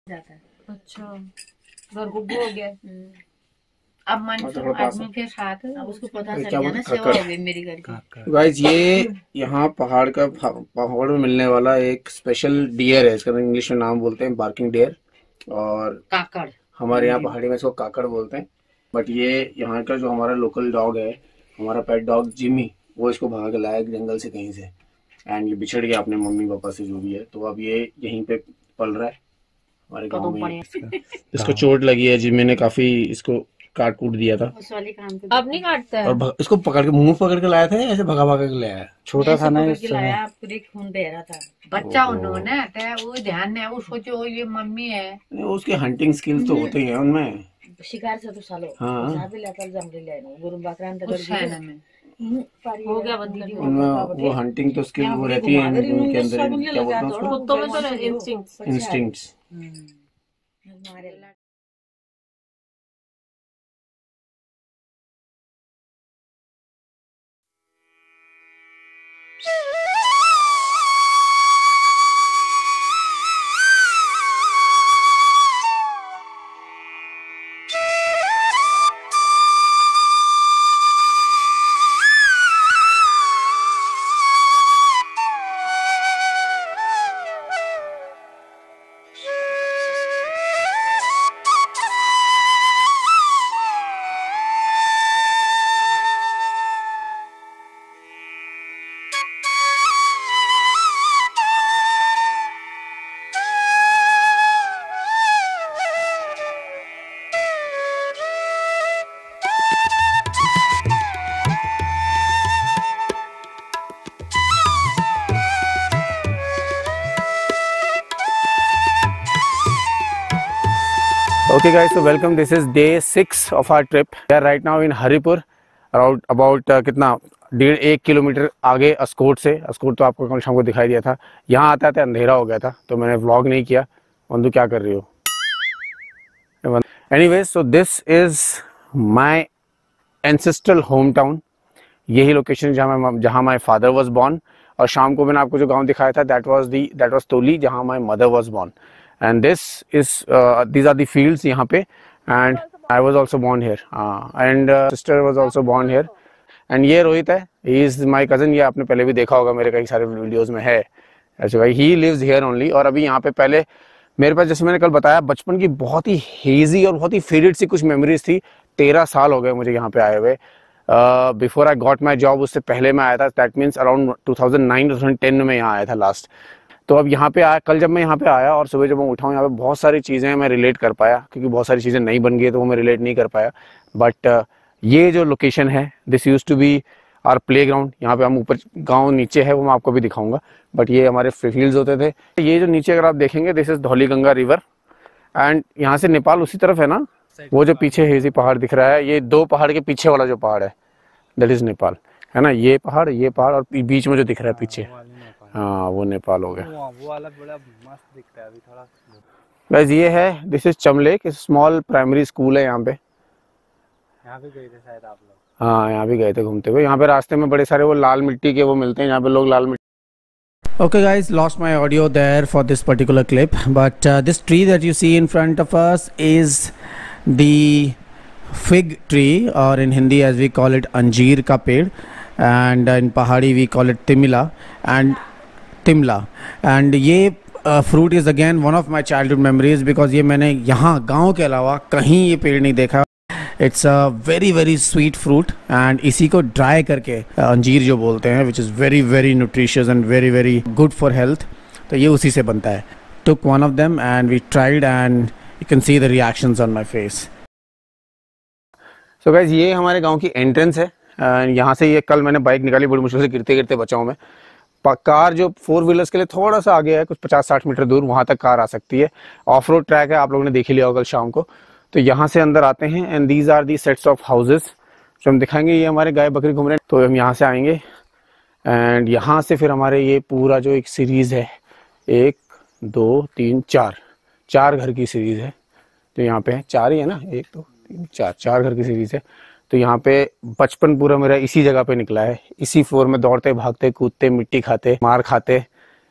जाता है। अच्छा, घर गुब्बू हो गया। अब मन तो आदमी के साथ अब उसको पता चल गया ना, सेवा हो गई मेरी घर की। गाइस ये यहाँ पहाड़ में मिलने वाला एक स्पेशल डियर है, इसका इंग्लिश में नाम बोलते हैं बार्किंग डियर, और काकड़ हमारे यहाँ पहाड़ी में इसको काकड़ बोलते हैं। बट ये यहाँ का जो हमारा लोकल डॉग है, हमारा पेट डॉग जिमी, वो इसको भगा के लाया जंगल से कहीं से, एंड ये बिछड़ गया अपने मम्मी पापा से जो भी है, तो अब ये यहीं पे पल रहा है हमारे गाँव में। इसको चोट लगी है, जिमी ने काफी इसको काट कूट दिया था। उस वाले काम को अब नहीं काटता है। और इसको पकड़ के मुंह पकड़ के लाया था, ऐसे भगा भगा के लाया है। छोटा था ना, लाया, पूरे खून बह रहा था बच्चा उन्होंने, वो ध्यान नहीं, वो सोचो ये मम्मी है। उसके हंटिंग स्किल्स तो होते ही हैं उनमें, शिकार से तो सालो हाँ हो गया बंदी उनमें वो हंटिंग तो स्किल वो रहती है उनके अंदर, क्या बोलते हैं उसको, कुत्तों में तो instincts. Okay guys, so welcome. This is day 6 of our trip. We are right now in Haripur, around about कितना 1.5 किलोमीटर आगे अस्कोट से। अस्कोट तो आपको कल शाम को दिखाई दिया था। यहाँ आते आते अंधेरा हो गया था, तो मैंने व्लॉग नहीं किया। वंदू क्या कर रही हो? Anyways, so this is my ancestral hometown. यही लोकेशन जहाँ my father was born. और शाम को मैंने आपको जो गाँव दिखाया था, that was तोली, जहाँ my mother was born. And this is these are the fields यहाँ पे, and I was also born here, and sister was also born here. And ये रोहित है, he is my cousin. ये आपने पहले भी देखा होगा, मेरे कई सारे वीडियोस में है। ऐसे भाई he lives here only. और अभी यहाँ पे पहले मेरे पास, जैसे मैंने कल बताया, बचपन की बहुत ही हेजी और बहुत ही फेडेड सी कुछ मेमोरीज थी। 13 साल हो गए मुझे यहाँ पे आए हुए। Before I got my job, उससे पहले मैं आया था, दैट मीन्स अराउंड 2009-2010 में यहाँ आया था लास्ट। तो अब यहाँ पे आया, कल जब मैं यहाँ पे आया और सुबह जब मैं उठा हूँ, यहाँ पे बहुत सारी चीज़ें मैं रिलेट कर पाया, क्योंकि बहुत सारी चीज़ें नई बन गई तो वो मैं रिलेट नहीं कर पाया। बट ये जो लोकेशन है, this used to be our playground. यहाँ पे हम ऊपर, गांव नीचे है, वो मैं आपको भी दिखाऊंगा, बट ये हमारे फील्ड्स होते थे। ये जो नीचे अगर आप देखेंगे, this is Dhauliganga river, and यहाँ से नेपाल उसी तरफ है ना। वो जो पीछे हेजी पहाड़ दिख रहा है, ये 2 पहाड़ के पीछे वाला जो पहाड़ है, दैट इज नेपाल, है ना। ये पहाड़ और बीच में जो दिख रहा है पीछे, हाँ वो नेपाल हो गया। वो वाला बड़ा मस्त दिखता है अभी थोड़ा। गाइस ये है, this is Chamlek, small primary school है यहाँ पे। यहाँ भी गए थे शायद आप लोग? हाँ यहाँ भी गए थे घूमते हुए। यहाँ पे रास्ते में बड़े सारे वो लाल मिट्टी के वो मिलते हैं, यहाँ पे लोग लाल मिट्टी। Okay guys, lost my audio there for this particular clip, but this tree that you see in front of us is the fig tree, or in Hindi as we call it अंजीर का पेड़, and in Pahadi we call it timila and timla. And ये fruit is again one of my childhood memories, because ये मैंने यहाँ गांव के अलावा कहीं ये पेड़ नहीं देखा। It's a very very sweet fruit, and इसी को ड्राई करके अंजीर जो बोलते हैं, which is very very nutritious and very very good for health, तो ये उसी से बनता है। Took one of them and we tried, and you can see the reactions on my face. So guys ये हमारे गांव की एंट्रेंस है। यहाँ से ये कल मैंने बाइक निकाली, बड़ी मुश्किल से गिरते गिरते बचा हूँ मैं। कार जो 4 व्हीलर्स के लिए थोड़ा सा आगे है, कुछ 50-60 मीटर दूर, वहाँ तक कार आ सकती है। ऑफ रोड ट्रैक है, आप लोगों ने देख ही लिया होगा कल शाम को। तो यहाँ से अंदर आते हैं, and these are the sets of houses जो हम दिखाएंगे। ये हमारे गाय बकरी घूम रहे हैं, तो हम यहाँ से आएंगे, एंड यहाँ से फिर हमारे ये पूरा जो एक सीरीज़ है, 1 2 3 4 घर की सीरीज़ है। तो यहाँ पे 4 ही है ना, 1 2 3 4 घर की सीरीज़ है। तो यहाँ पे बचपन पूरा मेरा इसी जगह पे निकला है, इसी फ्लोर में दौड़ते भागते कूदते मिट्टी खाते मार खाते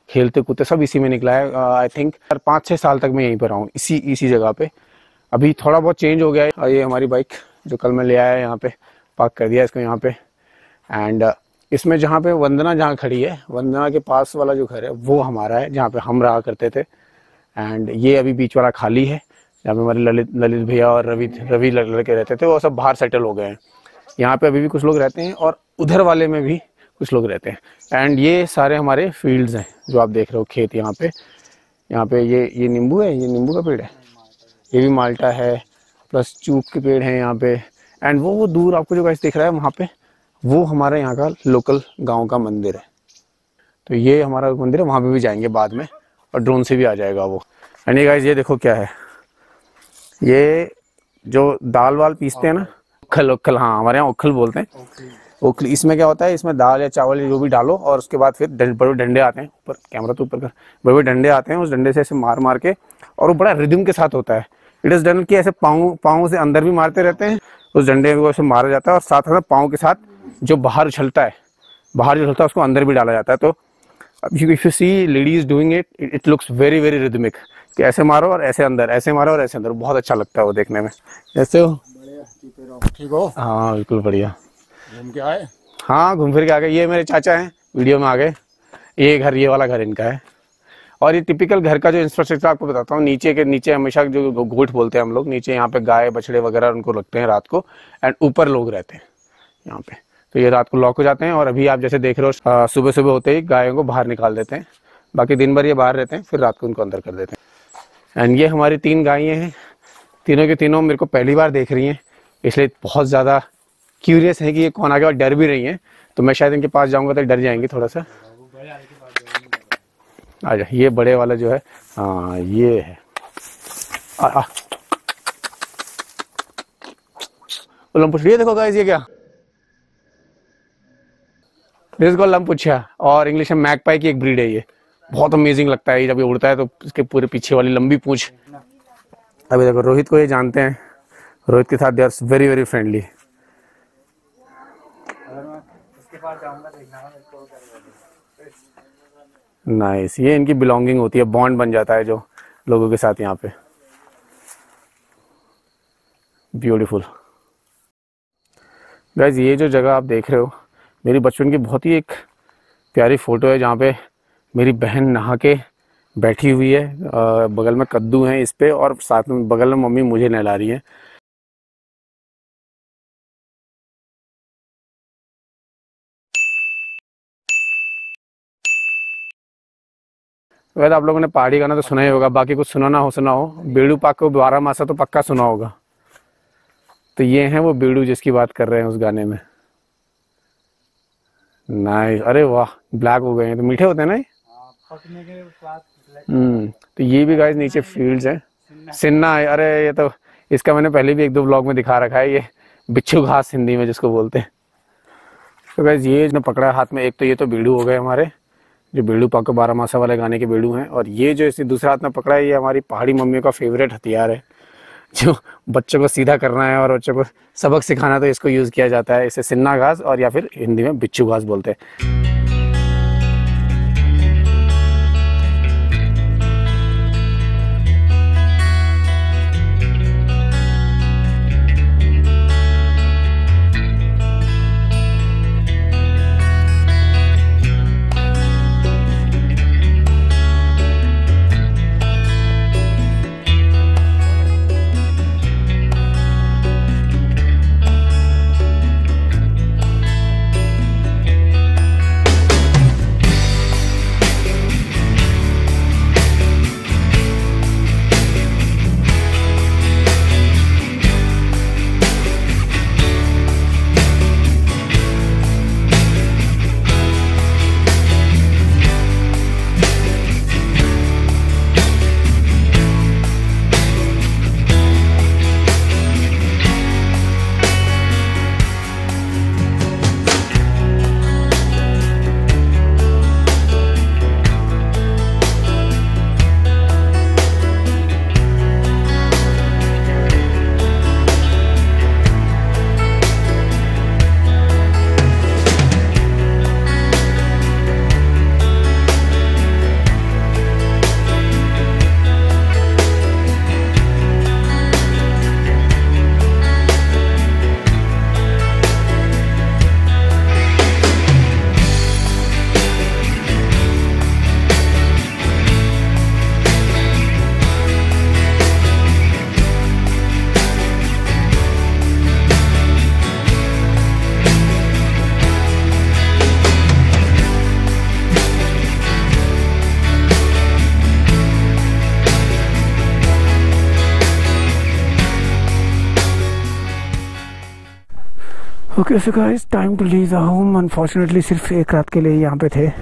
खेलते कूदते सब इसी में निकला है। आई थिंक 5-6 साल तक मैं यहीं पर रहा हूँ, इसी जगह पे। अभी थोड़ा बहुत चेंज हो गया है। और ये हमारी बाइक जो कल मैं ले आया यहाँ पे, पार्क कर दिया इसको यहाँ पे। एंड इसमें जहाँ पे वंदना जहाँ खड़ी है, वंदना के पास वाला जो घर है वो हमारा है, जहाँ पे हम रहा करते थे। एंड ये अभी बीच वाला खाली है, जहाँ पे हमारे ललित भैया और रवि लड़के रहते थे, वो सब बाहर सेटल हो गए हैं। यहाँ पे अभी भी कुछ लोग रहते हैं और उधर वाले में भी कुछ लोग रहते हैं। एंड ये सारे हमारे फील्ड्स हैं जो आप देख रहे हो, खेत। यहाँ पे ये नींबू है, ये नींबू का पेड़ है, ये भी माल्टा है, प्लस चूक के पेड़ हैं यहाँ पे। एंड वो दूर आपको जो गाइस दिख रहा है वहाँ पे, वो हमारे यहाँ का लोकल गांव का मंदिर है। तो ये हमारा मंदिर है, वहाँ पे भी जाएंगे बाद में, और ड्रोन से भी आ जाएगा वो। एंड ये गाइस ये देखो क्या है, ये जो दाल वाल पीसते हैं ना, उखल, हाँ हमारे यहाँ उखल बोलते हैं। उखल, इसमें क्या होता है, इसमें दाल या चावल जो भी डालो और उसके बाद फिर बड़े डंडे आते हैं, ऊपर कैमरा तो ऊपर कर, बड़े डंडे आते हैं, उस डंडे से ऐसे मार के, और वो बड़ा रिदम के साथ होता है। इट इज डन कि ऐसे पाँव से अंदर भी मारते रहते हैं, उस डंडे को ऐसे मारा जाता है, और साथ साथ पाँव के साथ जो बाहर उछलता है उसको अंदर भी डाला जाता है। तो if you see ladies doing it looks very very rhythmic, कि ऐसे मारो और ऐसे अंदर, ऐसे मारो और ऐसे अंदर, बहुत अच्छा लगता है वो देखने में। कैसे हो? ठीक हो? हाँ बिल्कुल बढ़िया। घूम के आए? हाँ घूम फिर के आ गए। ये मेरे चाचा हैं, वीडियो में आ गए। ये वाला घर इनका है। और ये टिपिकल घर का जो इंफ्रास्ट्रक्चर आपको बताता हूँ, नीचे हमेशा जो गोट बोलते हैं हम लोग, नीचे यहाँ पे गाय बछड़े वगैरह उनको रखते हैं रात को, एंड ऊपर लोग रहते हैं यहाँ पे। तो ये रात को लॉक हो जाते हैं, और अभी आप जैसे देख रहे हो सुबह सुबह होते ही गायों को बाहर निकाल देते हैं, बाकी दिन भर ये बाहर रहते हैं, फिर रात को उनको अंदर कर देते हैं। एंड ये हमारी 3 गायें हैं, तीनों के तीनों मेरे को पहली बार देख रही हैं, इसलिए बहुत ज़्यादा क्यूरियस है कि ये कौन आ गया, और डर भी रही हैं। तो मैं शायद इनके पास जाऊँगा तो डर जाएंगे थोड़ा सा। आजा, ये बड़े वाला जो है, हाँ ये है। लंपुछिया देखो गाइस, ये क्या, दिस को लंपुछिया, और इंग्लिश में मैगपाई की एक ब्रीड है। ये बहुत अमेजिंग लगता है, जब ये उड़ता है तो इसके पूरे पीछे वाली लंबी पूंछ। अभी देखो रोहित को ये जानते हैं, रोहित के साथ they are very very friendly. Nice, ये इनकी बिलोंगिंग होती है, बॉन्ड बन जाता है जो लोगों के साथ यहाँ पे। ब्यूटीफुल गाइस, ये जो जगह आप देख रहे हो, मेरी बचपन की बहुत ही एक प्यारी फोटो है, जहाँ पे मेरी बहन नहा के बैठी हुई है, बगल में कद्दू हैं इस पे, और साथ में बगल में मम्मी मुझे नहला रही है। वैसे आप लोगों ने पहाड़ी गाना तो सुना ही होगा, बाकी कुछ सुना हो, बेड़ू पाक को 12 मासा तो पक्का सुना होगा। तो ये है वो बेड़ू जिसकी बात कर रहे हैं उस गाने में। नाइस, अरे वाह, ब्लैक हो गए हैं, तो मीठे होते हैं ना ये। तो ये भी गाइस नीचे फील्ड्स हैं, सिन्ना है। अरे ये तो इसका मैंने पहले भी 1-2 ब्लॉग में दिखा रखा है, ये बिच्छू घास हिंदी में जिसको बोलते हैं। तो गाइस ये जो पकड़ा हाथ में, एक तो ये तो बेड़ू हो गए हमारे, जो बेड़ू पाको 12 मासा वाले गाने के बेड़ू हैं, और ये जो इसे दूसरा हाथ में पकड़ा है, ये हमारी पहाड़ी मम्मियों का फेवरेट हथियार है। जो बच्चों को सीधा करना है और बच्चों को सबक सिखाना, तो इसको यूज़ किया जाता है। इसे सिन्ना घास, और या फिर हिंदी में बिच्छू घास बोलते हैं। Okay so guys, time to leave the home. Unfortunately सिर्फ एक रात के लिए यहाँ पे थे।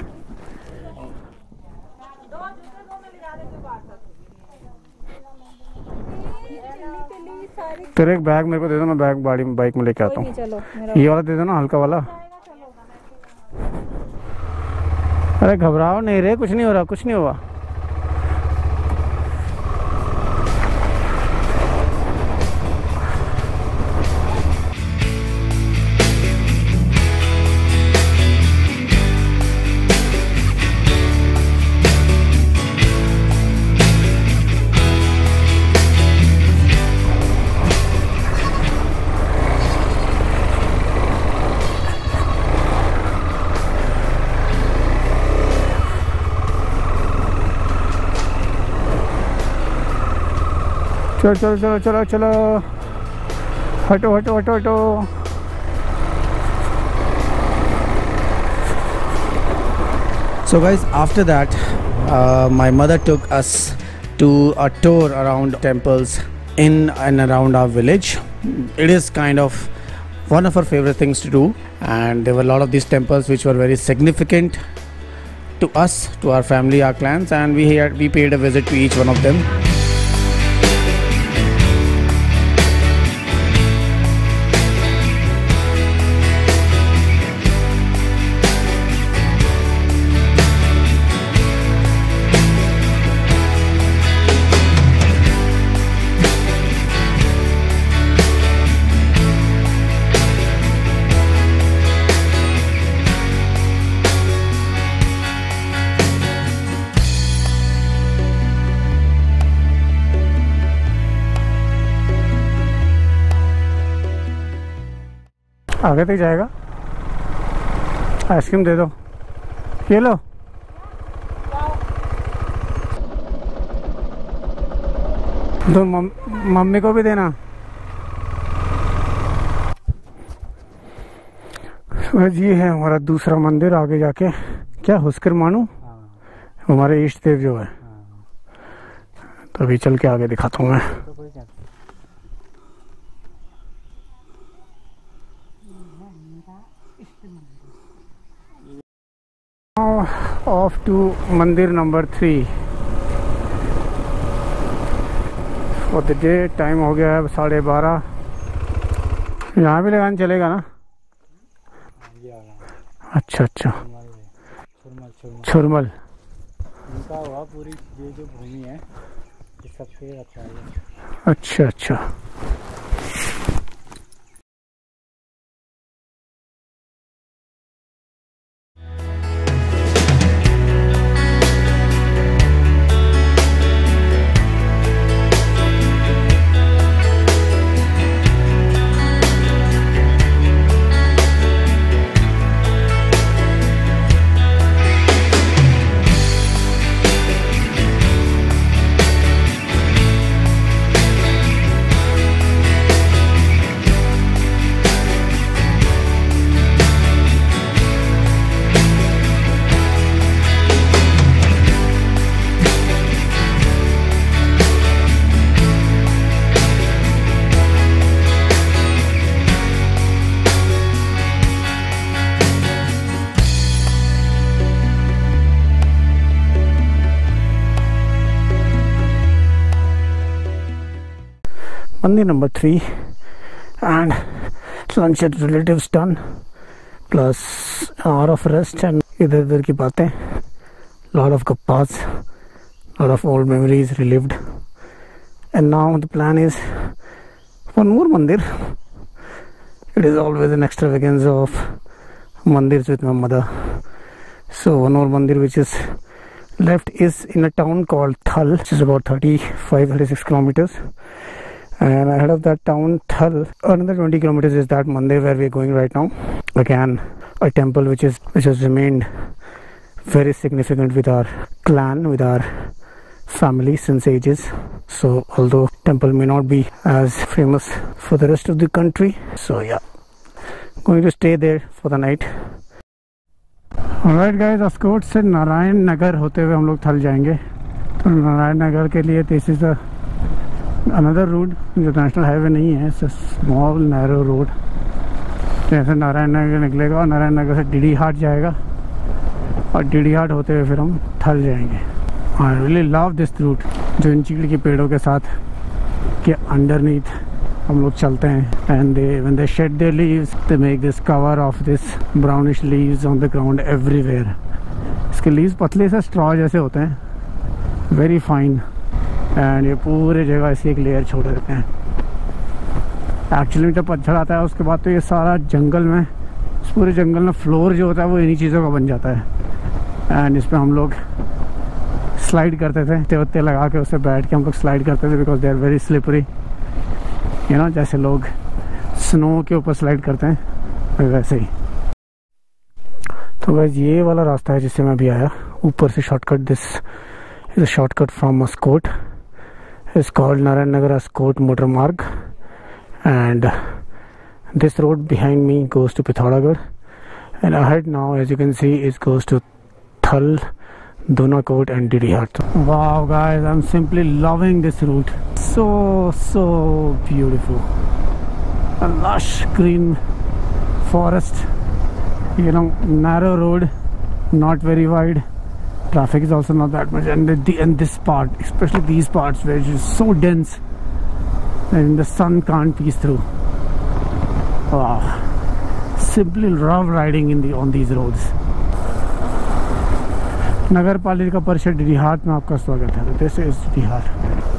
तेरे एक बैग मेरे को दे दो, मैं बैग बाइक में लेके आता हूँ। ये वाला दे दो ना, हल्का वाला। अरे घबराओ नहीं रे, कुछ नहीं हो रहा, कुछ नहीं हुआ। चलो चलो चलो चलो चलो, हटो हटो हटो हटो। So guys, after that my mother took us to a tour around temples in and around our village. It is kind of one of our favorite things to do, and there were a lot of these temples which were very significant to us, to our family, our clans, and we paid a visit to each one of them. आगे तक जाएगा। Ice cream दे दो, ये लो। तो mummy को भी देना। ये है हमारा दूसरा मंदिर। आगे जाके क्या हुस्कर मानू, हमारे इष्ट देव जो है। तो अभी चल के आगे दिखाता हूँ मैं। Off to mandir number 3 for the day। Time हो गया है 12:30। यहाँ भी लगाने चलेगा ना? अच्छा अच्छा, छुरमल इनका हुआ। पूरी ये जो भूमि है ये सबसे अच्छा है। अच्छा अच्छा। Mandir number 3 and lunch at relatives done, plus hour of rest and इधर उधर की बातें, lot of gappas, lot of old memories relived, and now the plan is one more mandir. It is always an extravagance of mandirs with my mother. So one more mandir which is left is in a town called Thal, which is about 35-36 kilometers. And ahead of that town, Thal, another 20 kilometers is that mandir where we are going right now. Again, a temple which has remained very significant with our clan, with our family since ages. So although temple may not be as famous for the rest of the country, so yeah, going to stay there for the night. Alright guys, Askot से नारायण नगर होते हुए हम लोग थल जाएंगे। तो नारायण नगर के लिए दिस इज अनदर रोड, जो नेशनल हाईवे नहीं है, it's a small narrow road. जैसे नारायण नगर निकलेगा और नारायण नगर से डीडी हाट जाएगा और डीडी हाट होते हुए फिर हम थल जाएंगे। I really love this route, जो इन चीड़ के पेड़ों के साथ के अंडरनीथ हम लोग चलते हैं। And when they shed their leaves they make this cover of this brownish leaves on the ground everywhere. इसके लीव्स पतले से स्ट्रॉ जैसे होते हैं, वेरी फाइन, एंड ये पूरे जगह ऐसी एक लेयर छोड़ देते हैं। एक्चुअली जब पतझड़ आता है उसके बाद तो ये सारा जंगल में, इस पूरे जंगल में फ्लोर जो होता है वो इन्हीं चीज़ों का बन जाता है। एंड इस पर हम लोग स्लाइड करते थे, तेवत्ते लगा के उससे बैठ के हम लोग स्लाइड करते थे, because they are very slippery, you know, जैसे लोग स्नो के ऊपर स्लाइड करते हैं वैसे ही। तो गाइस ये वाला रास्ता है जिससे मैं अभी आया, ऊपर से shortcut. This is a shortcut from Askot, is called Narayan Nagar Askot motor Marg, and this road behind me goes to Pithoragarh, and ahead now as you can see is goes to Thal, Donacote and Didi Hat. Wow guys, I'm simply loving this route. So beautiful. A lush green forest, you know, narrow road, not very wide. Traffic is also not that much, and this part, especially these parts where it is so dense and the sun can't pierce through. Wow, simply love riding on these roads. Nagar Palika Parishad Didihat में आपका स्वागत है। This is Didihat.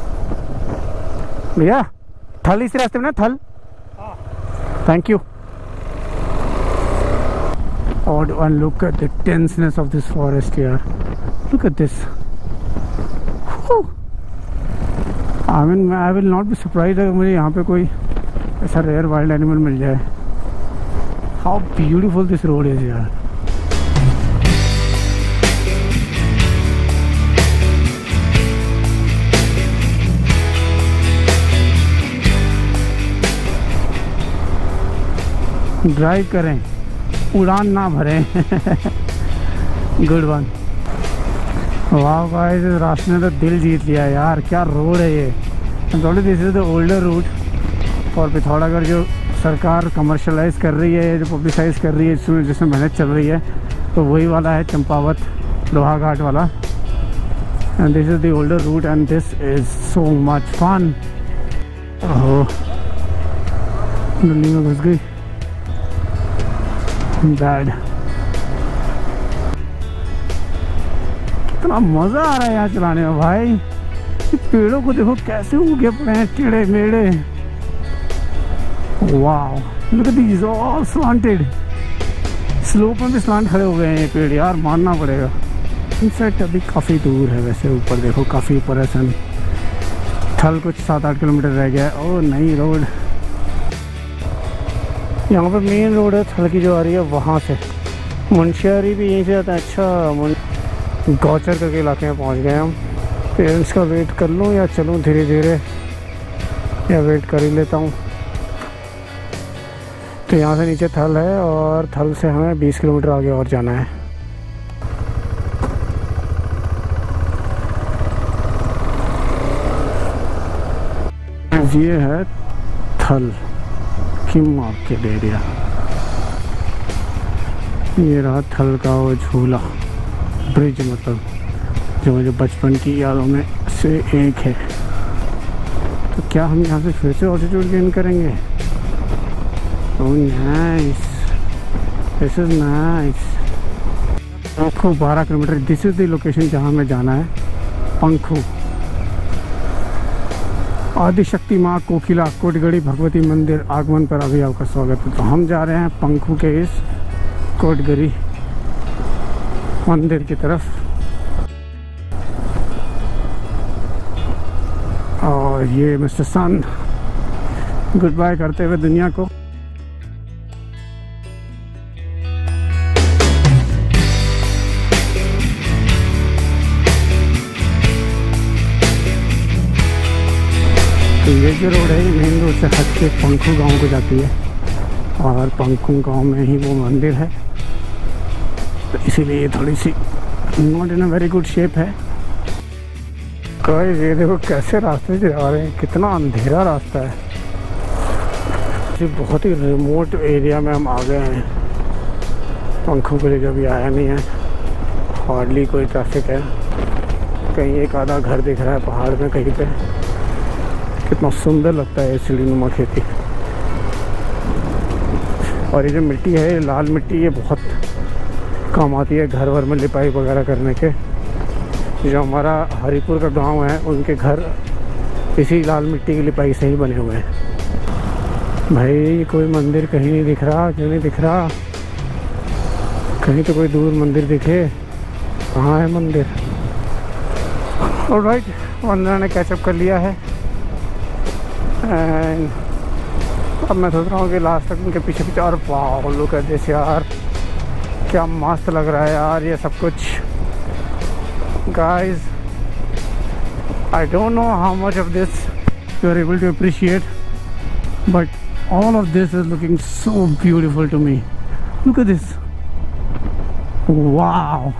भैया थल इस रास्ते में ना, Thal, thank you. और look at the denseness of this forest यार, look at this. I mean I will not be surprise अगर मुझे यहाँ पे कोई ऐसा रेयर वाइल्ड एनिमल मिल जाए। How beautiful this road is यार। ड्राइव करें, उड़ान ना भरें। Good one. वाह गाइस, इस रास्ते ने तो दिल जीत लिया यार, क्या रोड है ये। This is the older route for Pithoragarh, जो सरकार कमर्शलाइज कर रही है, जो पब्लिसाइज कर रही है, जिसमें मेहनत चल रही है, तो वही वाला है चंपावत लोहाघाट वाला। And this is the older route and this is so much fun. Oh, नली में घुस गई, बैड। कितना मजा आ रहा है यहाँ चलाने में भाई। पेड़ों को देखो कैसे उगे पड़े हैं, टेढ़े मेढ़े। Wow, look at these all slanted. Slope में भी स्लांट खड़े हो गए हैं ये पेड़ यार, मानना पड़ेगा। इनफैक्ट अभी काफ़ी दूर है वैसे, ऊपर देखो काफ़ी ऊपर है सन। थल कुछ 7-8 किलोमीटर रह गया है। ओ नई रोड, यहाँ पर मेन रोड है थल की जो आ रही है वहाँ से। मुंशियारी भी यहीं से आता है। अच्छा, गौचर करके इलाके में पहुँच गए हम। पेरेंट्स का वेट कर लूँ या चलूँ धीरे धीरे, या वेट कर ही लेता हूँ। तो यहाँ से नीचे थल है और थल से हमें 20 किलोमीटर आगे और जाना है। ये है थल की मार्केट एरिया। ये रहा थल का वो झूला ब्रिज, मतलब जो मुझे बचपन की यादों में से एक है। तो क्या हम यहाँ से फिर से ऑल्टीट्यूड गेन करेंगे? Oh nice, this is nice. Pankhu 12 kilometre, this is the location जहाँ हमें जाना है, पंखू। आदिशक्ति माँ कोकिला कोटगढ़ी भगवती मंदिर आगमन पर अभी आपका स्वागत है। तो हम जा रहे हैं पंखू के इस कोटगढ़ी मंदिर की तरफ, और ये मिस्टर सन गुड बाय करते हुए दुनिया को। तो ये जो रोड है मेन रोड से हट के पंखू गांव को जाती है, और पंखू गांव में ही वो मंदिर है, तो इसीलिए ये थोड़ी सी not in a very good shape है। गाइस ये देखो कैसे रास्ते से जा रहे हैं, कितना अंधेरा रास्ता है। किसी बहुत ही रिमोट एरिया में हम आ गए हैं। पंखों को लेकर अभी आया नहीं है, हार्डली कोई ट्रैफिक है। कहीं एक आधा घर दिख रहा है पहाड़ में कहीं पे। कितना सुंदर लगता है ये सीढ़ीनुमा खेती। और ये जो मिट्टी है, ये लाल मिट्टी, ये बहुत काम आती है घर वर में लिपाई वगैरह करने के। जो हमारा हरिपुर का गांव है, उनके घर इसी लाल मिट्टी की लिपाई से ही बने हुए हैं। भाई कोई मंदिर कहीं नहीं दिख रहा, क्यों नहीं दिख रहा? कहीं तो कोई दूर मंदिर दिखे। कहाँ है मंदिर? ऑलराइट, वंदना ने कैचअप कर लिया है एंड अब मैं सोच रहा हूँ कि लास्ट तक उनके पीछे पीछे। और वाह, लुक एट दिस यार, क्या मस्त लग रहा है यार ये सब कुछ। Guys, I don't know how much of this you are able to appreciate, but all of this is looking so beautiful to me. Look at this. Wow.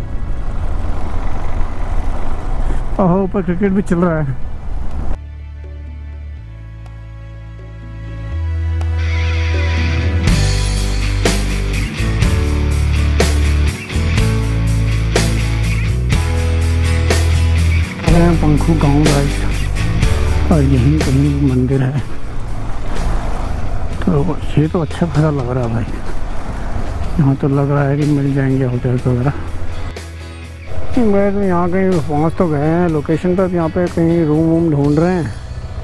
Oh, ऊपर क्रिकेट भी चल रहा है। पंखू गांव गाइस, और यहीं कहीं मंदिर है। तो ये तो अच्छा खासा लग रहा है भाई। यहाँ तो लग रहा है कि मिल जाएंगे होटल वगैरह। मैं तो यहाँ कहीं पहुँच तो गए हैं लोकेशन पर, यहाँ पे कहीं रूम वूम ढूंढ रहे हैं।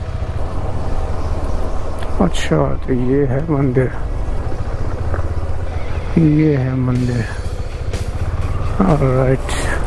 अच्छा, तो ये है मंदिर, ये है मंदिर। ऑलराइट।